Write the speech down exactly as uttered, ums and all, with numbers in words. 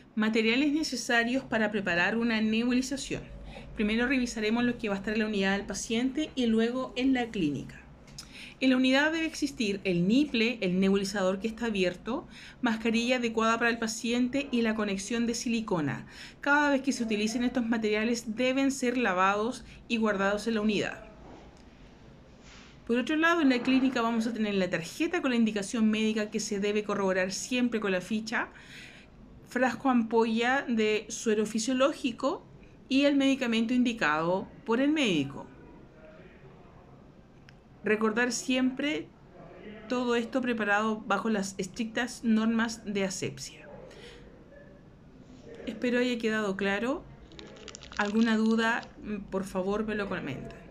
Materiales necesarios para preparar una nebulización. Primero revisaremos lo que va a estar en la unidad del paciente y luego en la clínica. En la unidad debe existir el niple, el nebulizador que está abierto, mascarilla adecuada para el paciente y la conexión de silicona. Cada vez que se utilicen estos materiales deben ser lavados y guardados en la unidad. Por otro lado, en la clínica vamos a tener la tarjeta con la indicación médica que se debe corroborar siempre con la ficha, frasco ampolla de suero fisiológico y el medicamento indicado por el médico. Recordar siempre todo esto preparado bajo las estrictas normas de asepsia. Espero haya quedado claro. ¿Alguna duda? Por favor me lo comentan.